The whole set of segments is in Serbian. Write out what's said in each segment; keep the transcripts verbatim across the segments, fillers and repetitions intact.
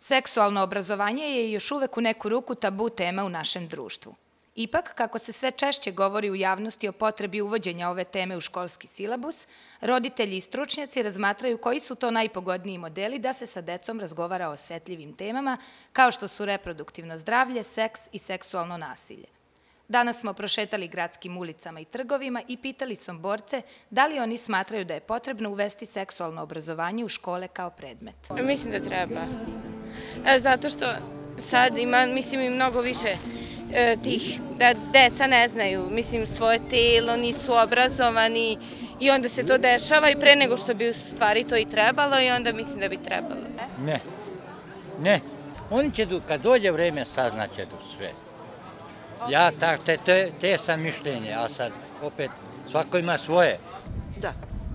Seksualno obrazovanje je još uvek u neku ruku tabu tema u našem društvu. Ipak, kako se sve češće govori u javnosti o potrebi uvođenja ove teme u školski silabus, roditelji i stručnjaci razmatraju koji su to najpogodniji modeli da se sa decom razgovara o osetljivim temama, kao što su reproduktivno zdravlje, seks i seksualno nasilje. Danas smo prošetali gradskim ulicama i trgovima i pitali Somborce da li oni smatraju da je potrebno uvesti seksualno obrazovanje u škole kao predmet. Mislim da treba. Zato što sad ima, mislim, i mnogo više tih, da deca ne znaju, mislim, svoje telo, nisu obrazovani i onda se to dešava i pre nego što bi u stvari to i trebalo i onda mislim da bi trebalo. Ne, ne. Oni će, kad dođe vreme, saznaće sve. Ja te sam mišljenje, a sad opet svako ima svoje. Da.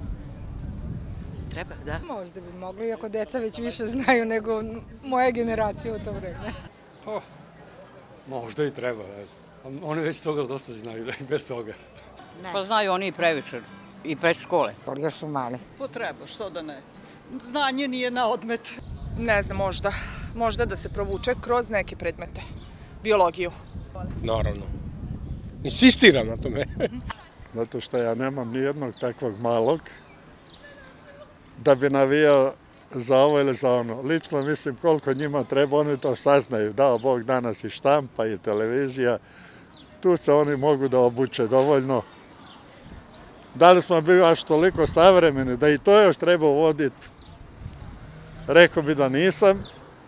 Treba, da. Možda bi mogli, iako deca već više znaju nego moja generacija u to vreme. Pa, možda i treba, ne znam. Oni već toga dosta znaju, da i bez toga. Pa znaju oni i previše, i pre škole. Ali još su mali. Pa treba, što da ne. Znanje nije na odmet. Ne znam, možda. Možda da se provuče kroz neke predmete. Biologiju. Naravno. Insistiram na tome. Zato što ja nemam ni jednog takvog malog da bi navijao za ovo ili za ono. Lično mislim koliko njima treba, oni to saznaju. Dao Bog danas i štampa i televizija. Tu se oni mogu da obuče dovoljno. Da li smo bili baš toliko savremeni da i to još treba uvoditi? Rekao bi da nisam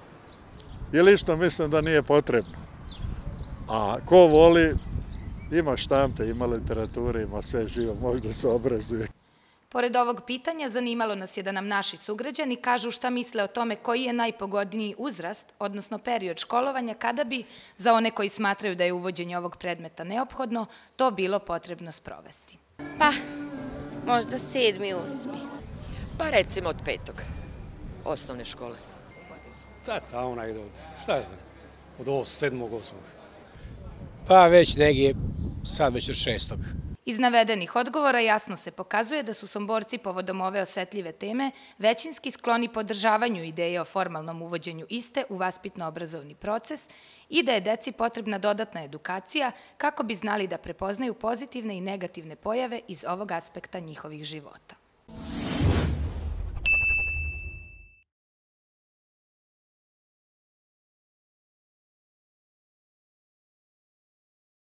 i lično mislim da nije potrebno. A ko voli, ima štampe, ima literature, ima sve živo, možda se obrazuje. Pored ovog pitanja, zanimalo nas je da nam naši sugrađani kažu šta misle o tome koji je najpogodniji uzrast, odnosno period školovanja, kada bi, za one koji smatraju da je uvođenje ovog predmeta neophodno, to bilo potrebno sprovesti. Pa, možda sedmi, osmi. Pa recimo od petog, osnovne škole. Da, tamo negde od, šta ja znam, od sedmog, osmog. Pa već negdje, sad već od šestog. Iz navedenih odgovora jasno se pokazuje da su Somborci povodom ove osetljive teme većinski skloni podržavanju ideje o formalnom uvođenju iste u vaspitno-obrazovni proces i da je deci potrebna dodatna edukacija kako bi znali da prepoznaju pozitivne i negativne pojave iz ovog aspekta njihovih života.